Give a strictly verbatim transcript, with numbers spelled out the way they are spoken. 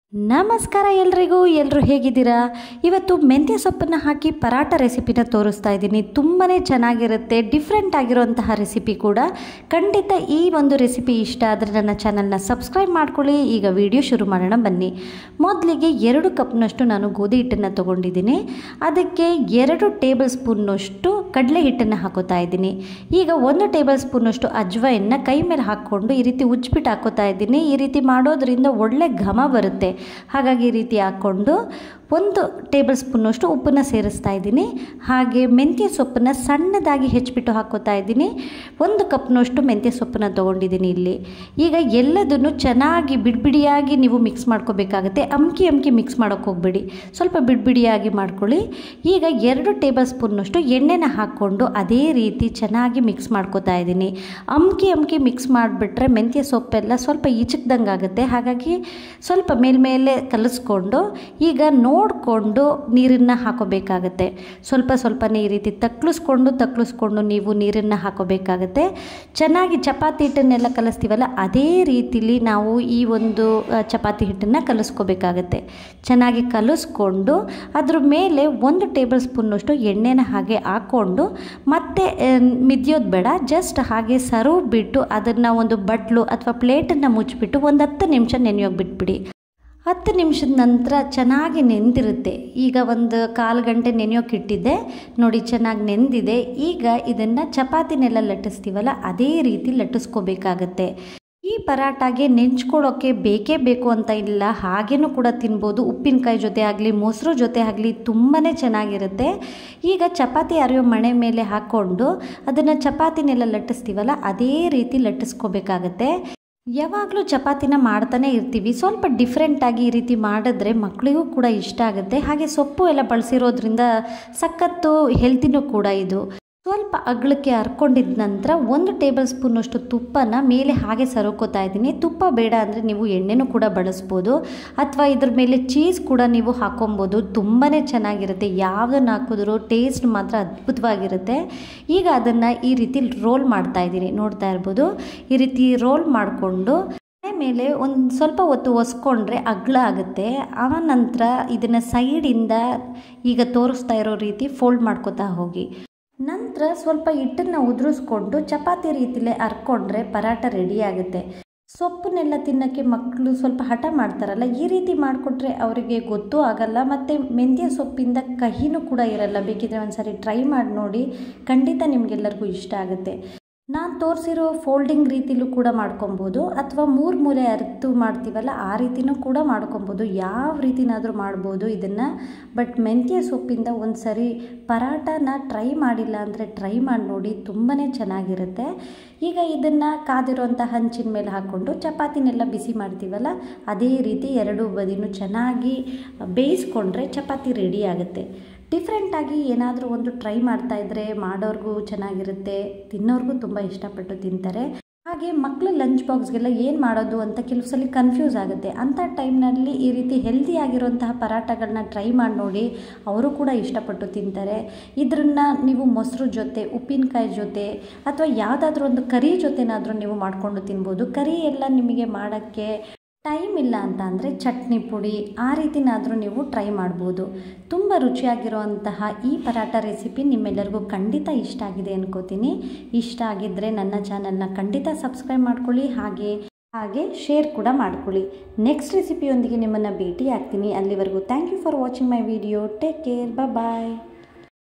ನಮಸ್ಕಾರ ಎಲ್ರಿಗೂ ಎಲ್ಲರೂ ಹೇಗಿದ್ದೀರಾ? ಇವತ್ತು ಮೆಂತ್ಯ ಸೊಪ್ಪನ್ನು ಹಾಕಿ ಪರಾಟ ರೆಸಿಪಿನ ತೋರಿಸ್ತಾ ಇದ್ದೀನಿ. ತುಂಬಾ ಚೆನ್ನಾಗಿರುತ್ತೆ, ಡಿಫ್ರೆಂಟ್ ಆಗಿರುವಂತಹ ರೆಸಿಪಿ ಕೂಡ. ಖಂಡಿತ ಈ ಒಂದು ರೆಸಿಪಿ ಇಷ್ಟ ಆದರೆ ನನ್ನ ಚಾನಲ್ನ ಸಬ್ಸ್ಕ್ರೈಬ್ ಮಾಡ್ಕೊಳ್ಳಿ. ಈಗ ವಿಡಿಯೋ ಶುರು ಮಾಡೋಣ ಬನ್ನಿ. ಮೊದಲಿಗೆ ಎರಡು ಕಪ್ನಷ್ಟು ನಾನು ಗೋಧಿ ಹಿಟ್ಟನ್ನು ತೊಗೊಂಡಿದ್ದೀನಿ. ಅದಕ್ಕೆ ಎರಡು ಟೇಬಲ್ ಸ್ಪೂನ್ನಷ್ಟು ಕಡಲೆ ಹಿಟ್ಟನ್ನು ಹಾಕೋತಾ ಇದ್ದೀನಿ. ಈಗ ಒಂದು ಟೇಬಲ್ ಸ್ಪೂನ್ನಷ್ಟು ಅಜ್ವಾಯಿನ ಕೈ ಮೇಲೆ ಹಾಕ್ಕೊಂಡು ಈ ರೀತಿ ಉಜ್ಜಿಬಿಟ್ಟು ಹಾಕೋತಾ ಇದ್ದೀನಿ. ಈ ರೀತಿ ಮಾಡೋದ್ರಿಂದ ಒಳ್ಳೆ ಘಮ ಬರುತ್ತೆ. ಹಾಗಾಗಿ ಈ ರೀತಿ ಹಾಕ್ಕೊಂಡು ಒಂದು ಟೇಬಲ್ ಸ್ಪೂನ್ನಷ್ಟು ಉಪ್ಪನ್ನು ಸೇರಿಸ್ತಾ ಇದ್ದೀನಿ. ಹಾಗೆ ಮೆಂತ್ಯ ಸೊಪ್ಪನ್ನು ಸಣ್ಣದಾಗಿ ಹೆಚ್ಚಿಬಿಟ್ಟು ಹಾಕೋತಾ ಇದ್ದೀನಿ. ಒಂದು ಕಪ್ನಷ್ಟು ಮೆಂತ್ಯ ಸೊಪ್ಪನ್ನು ತೊಗೊಂಡಿದ್ದೀನಿ ಇಲ್ಲಿ. ಈಗ ಎಲ್ಲದನ್ನು ಚೆನ್ನಾಗಿ ಬಿಡಿಬಿಡಿಯಾಗಿ ನೀವು ಮಿಕ್ಸ್ ಮಾಡ್ಕೋಬೇಕಾಗುತ್ತೆ. ಅಮ್ಕಿ ಅಮ್ಕಿ ಮಿಕ್ಸ್ ಮಾಡೋಕ್ಕೆ ಹೋಗ್ಬೇಡಿ, ಸ್ವಲ್ಪ ಬಿಡಿಬಿಡಿಯಾಗಿ ಮಾಡ್ಕೊಳ್ಳಿ. ಈಗ ಎರಡು ಟೇಬಲ್ ಸ್ಪೂನ್ನಷ್ಟು ಎಣ್ಣೆನ ಹಾಕ್ಕೊಂಡು ಅದೇ ರೀತಿ ಚೆನ್ನಾಗಿ ಮಿಕ್ಸ್ ಮಾಡ್ಕೋತಾ ಇದ್ದೀನಿ. ಅಮ್ಕಿ ಅಮ್ಕಿ ಮಿಕ್ಸ್ ಮಾಡಿಬಿಟ್ರೆ ಮೆಂತ್ಯ ಸೊಪ್ಪೆಲ್ಲ ಸ್ವಲ್ಪ ಈಚಕ್ದಂಗೆ ಆಗುತ್ತೆ. ಹಾಗಾಗಿ ಸ್ವಲ್ಪ ಮೇಲ್ಮೇಲೆ ಕಲಿಸ್ಕೊಂಡು ಈಗ ನೋಡಿಕೊಂಡು ನೀರನ್ನು ಹಾಕೋಬೇಕಾಗತ್ತೆ. ಸ್ವಲ್ಪ ಸ್ವಲ್ಪನೇ ಈ ರೀತಿ ತಕ್ಳಿಸ್ಕೊಂಡು ತಕ್ಳಿಸ್ಕೊಂಡು ನೀವು ನೀರನ್ನು ಹಾಕೋಬೇಕಾಗತ್ತೆ. ಚೆನ್ನಾಗಿ ಚಪಾತಿ ಹಿಟ್ಟನ್ನೆಲ್ಲ ಕಲಿಸ್ತೀವಲ್ಲ ಅದೇ ರೀತಿಲಿ ನಾವು ಈ ಒಂದು ಚಪಾತಿ ಹಿಟ್ಟನ್ನು ಕಲಿಸ್ಕೋಬೇಕಾಗತ್ತೆ. ಚೆನ್ನಾಗಿ ಕಲಿಸ್ಕೊಂಡು ಅದ್ರ ಮೇಲೆ ಒಂದು ಟೇಬಲ್ ಸ್ಪೂನ್ನಷ್ಟು ಎಣ್ಣೆನ ಹಾಗೆ ಹಾಕ್ಕೊಂಡು ಮತ್ತೆ ಮಿದಿಯೋದು ಬೇಡ, ಜಸ್ಟ್ ಹಾಗೆ ಸರ್ವ್ ಬಿಟ್ಟು ಅದನ್ನು ಒಂದು ಬಟ್ಲು ಅಥವಾ ಪ್ಲೇಟನ್ನು ಮುಚ್ಚಿಬಿಟ್ಟು ಒಂದು ಹತ್ತು ನಿಮಿಷ ನೆನೆಯೋಗಿ ಬಿಟ್ಬಿಡಿ. ಹತ್ತು ನಿಮಿಷದ ನಂತರ ಚೆನ್ನಾಗಿ ನೆಂದಿರುತ್ತೆ. ಈಗ ಒಂದು ಕಾಲು ಗಂಟೆ ನೆನೆಯೋಕೆ ಇಟ್ಟಿದ್ದೆ ನೋಡಿ, ಚೆನ್ನಾಗಿ ನೆಂದಿದೆ. ಈಗ ಇದನ್ನು ಚಪಾತಿನೆಲ್ಲ ಲಟ್ಟಿಸ್ತೀವಲ್ಲ ಅದೇ ರೀತಿ ಲಟ್ಟಿಸ್ಕೋಬೇಕಾಗತ್ತೆ. ಈ ಪರಾಟಾಗೆ ನೆಂಚ್ಕೊಳ್ಳೋಕ್ಕೆ ಬೇಕೇ ಬೇಕು ಅಂತ ಇಲ್ಲ, ಹಾಗೇನೂ ಕೂಡ ತಿನ್ಬೋದು. ಉಪ್ಪಿನಕಾಯಿ ಜೊತೆ ಆಗಲಿ ಮೊಸರು ಜೊತೆ ಆಗಲಿ ತುಂಬಾ ಚೆನ್ನಾಗಿರುತ್ತೆ. ಈಗ ಚಪಾತಿ ಅರಿಯೋ ಮಣೆ ಮೇಲೆ ಹಾಕ್ಕೊಂಡು ಅದನ್ನು ಚಪಾತಿನೆಲ್ಲ ಲಟ್ಟಿಸ್ತೀವಲ್ಲ ಅದೇ ರೀತಿ ಲಟ್ಟಿಸ್ಕೋಬೇಕಾಗತ್ತೆ. ಯಾವಾಗಲೂ ಚಪಾತಿನ ಮಾಡ್ತಾನೆ ಇರ್ತೀವಿ, ಸ್ವಲ್ಪ ಡಿಫ್ರೆಂಟಾಗಿ ಈ ರೀತಿ ಮಾಡಿದ್ರೆ ಮಕ್ಕಳಿಗೂ ಕೂಡ ಇಷ್ಟ ಆಗುತ್ತೆ. ಹಾಗೆ ಸೊಪ್ಪು ಎಲ್ಲ ಬಳಸಿರೋದ್ರಿಂದ ಸಖತ್ತು ಹೆಲ್ತಿನೂ ಕೂಡ ಇದು. ಸ್ವಲ್ಪ ಅಗಲಕ್ಕೆ ಹರ್ಕೊಂಡಿದ್ದ ನಂತರ ಒಂದು ಟೇಬಲ್ ಸ್ಪೂನ್ನಷ್ಟು ತುಪ್ಪನ ಮೇಲೆ ಹಾಗೆ ಸರೋಕೋತಾ ಇದ್ದೀನಿ. ತುಪ್ಪ ಬೇಡ ಅಂದರೆ ನೀವು ಎಣ್ಣೆನೂ ಕೂಡ ಬಳಸ್ಬೋದು, ಅಥವಾ ಇದ್ರ ಮೇಲೆ ಚೀಸ್ ಕೂಡ ನೀವು ಹಾಕೊಬೋದು. ತುಂಬಾ ಚೆನ್ನಾಗಿರುತ್ತೆ. ಯಾವುದನ್ನು ಹಾಕಿದ್ರೂ ಟೇಸ್ಟ್ ಮಾತ್ರ ಅದ್ಭುತವಾಗಿರುತ್ತೆ. ಈಗ ಅದನ್ನು ಈ ರೀತಿ ರೋಲ್ ಮಾಡ್ತಾ ಇದ್ದೀನಿ, ನೋಡ್ತಾ ಇರ್ಬೋದು. ಈ ರೀತಿ ರೋಲ್ ಮಾಡಿಕೊಂಡು ಮೇಲೆ ಒಂದು ಸ್ವಲ್ಪ ಹೊತ್ತು ಒಸ್ಕೊಂಡ್ರೆ ಅಗಲ ಆಗುತ್ತೆ. ಆ ನಂತರ ಇದನ್ನು ಸೈಡಿಂದ ಈಗ ತೋರಿಸ್ತಾ ಇರೋ ರೀತಿ ಫೋಲ್ಡ್ ಮಾಡ್ಕೋತಾ ಹೋಗಿ. ನಂತರ ಸ್ವಲ್ಪ ಹಿಟ್ಟನ್ನು ಉದುರಿಸ್ಕೊಂಡು ಚಪಾತಿ ರೀತಿಲೇ ಹರ್ಕೊಂಡ್ರೆ ಪರಾಟ ರೆಡಿ ಆಗುತ್ತೆ. ಸೊಪ್ಪನ್ನೆಲ್ಲ ತಿನ್ನೋಕ್ಕೆ ಮಕ್ಕಳು ಸ್ವಲ್ಪ ಹಠ ಮಾಡ್ತಾರಲ್ಲ, ಈ ರೀತಿ ಮಾಡಿಕೊಟ್ರೆ ಅವರಿಗೆ ಗೊತ್ತೂ ಆಗಲ್ಲ, ಮತ್ತು ಮೆಂತ್ಯ ಸೊಪ್ಪಿಂದ ಕಹಿನೂ ಕೂಡ ಇರಲ್ಲ. ಬೇಕಿದ್ರೆ ಒಂದು ಸಾರಿ ಟ್ರೈ ಮಾಡಿ ನೋಡಿ, ಖಂಡಿತ ನಿಮಗೆಲ್ಲರಿಗೂ ಇಷ್ಟ ಆಗುತ್ತೆ. ನಾನು ತೋರಿಸಿರೋ ಫೋಲ್ಡಿಂಗ್ ರೀತಿಲೂ ಕೂಡ ಮಾಡ್ಕೊಬೋದು, ಅಥವಾ ಮೂರು ಮೂಲೆ ಅರ್ತು ಮಾಡ್ತೀವಲ್ಲ ಆ ರೀತಿನೂ ಕೂಡ ಮಾಡ್ಕೊಬೋದು. ಯಾವ ರೀತಿನಾದರೂ ಮಾಡ್ಬೋದು ಇದನ್ನು. ಬಟ್ ಮೆಂತ್ಯ ಸೊಪ್ಪಿಂದ ಒಂದು ಸರಿ ಪರಾಟನ ಟ್ರೈ ಮಾಡಿಲ್ಲ ಅಂದರೆ ಟ್ರೈ ಮಾಡಿ ನೋಡಿ, ತುಂಬಾ ಚೆನ್ನಾಗಿರುತ್ತೆ. ಈಗ ಇದನ್ನು ಕಾದಿರೋಂಥ ಹಂಚಿನ ಮೇಲೆ ಹಾಕ್ಕೊಂಡು ಚಪಾತಿನೆಲ್ಲ ಬಿಸಿ ಮಾಡ್ತೀವಲ್ಲ ಅದೇ ರೀತಿ ಎರಡೂ ಬದಿನೂ ಚೆನ್ನಾಗಿ ಬೇಯಿಸ್ಕೊಂಡ್ರೆ ಚಪಾತಿ ರೆಡಿ ಆಗುತ್ತೆ. ಡಿಫ್ರೆಂಟಾಗಿ ಏನಾದರೂ ಒಂದು ಟ್ರೈ ಮಾಡ್ತಾಯಿದ್ರೆ ಮಾಡೋರ್ಗೂ ಚೆನ್ನಾಗಿರುತ್ತೆ, ತಿನ್ನೋರ್ಗೂ ತುಂಬ ಇಷ್ಟಪಟ್ಟು ತಿಂತಾರೆ. ಹಾಗೆ ಮಕ್ಕಳ ಲಂಚ್ ಬಾಕ್ಸ್ಗೆಲ್ಲ ಏನು ಮಾಡೋದು ಅಂತ ಕೆಲವು ಸಲ ಕನ್ಫ್ಯೂಸ್ ಆಗುತ್ತೆ. ಅಂಥ ಟೈಮ್ನಲ್ಲಿ ಈ ರೀತಿ ಹೆಲ್ದಿ ಆಗಿರುವಂತಹ ಪರಾಟಗಳನ್ನ ಟ್ರೈ ಮಾಡಿ ನೋಡಿ, ಅವರು ಕೂಡ ಇಷ್ಟಪಟ್ಟು ತಿಂತಾರೆ. ಇದನ್ನು ನೀವು ಮೊಸರು ಜೊತೆ, ಉಪ್ಪಿನಕಾಯಿ ಜೊತೆ, ಅಥವಾ ಯಾವುದಾದ್ರೂ ಒಂದು ಕರಿ ಜೊತೆನಾದರೂ ನೀವು ಮಾಡಿಕೊಂಡು ತಿನ್ಬೋದು. ಕರಿ ಎಲ್ಲ ನಿಮಗೆ ಮಾಡೋಕ್ಕೆ ಟೈಮ್ ಇಲ್ಲ ಅಂತ ಅಂದರೆ ಚಟ್ನಿ ಪುಡಿ ಆ ರೀತಿನಾದರೂ ನೀವು ಟ್ರೈ ಮಾಡ್ಬೋದು. ತುಂಬ ರುಚಿಯಾಗಿರುವಂತಹ ಈ ಪರಾಟ ರೆಸಿಪಿ ನಿಮ್ಮೆಲ್ಲರಿಗೂ ಖಂಡಿತ ಇಷ್ಟ ಆಗಿದೆ ಅನ್ಕೋತೀನಿ. ಇಷ್ಟ ಆಗಿದ್ದರೆ ನನ್ನ ಚಾನಲ್ನ ಖಂಡಿತ ಸಬ್ಸ್ಕ್ರೈಬ್ ಮಾಡ್ಕೊಳ್ಳಿ, ಹಾಗೆ ಹಾಗೆ ಶೇರ್ ಕೂಡ ಮಾಡ್ಕೊಳ್ಳಿ. ನೆಕ್ಸ್ಟ್ ರೆಸಿಪಿಯೊಂದಿಗೆ ನಿಮ್ಮನ್ನು ಭೇಟಿ ಆಗ್ತೀನಿ. ಅಲ್ಲಿವರೆಗೂ thank you for watching my video. Take care, bye.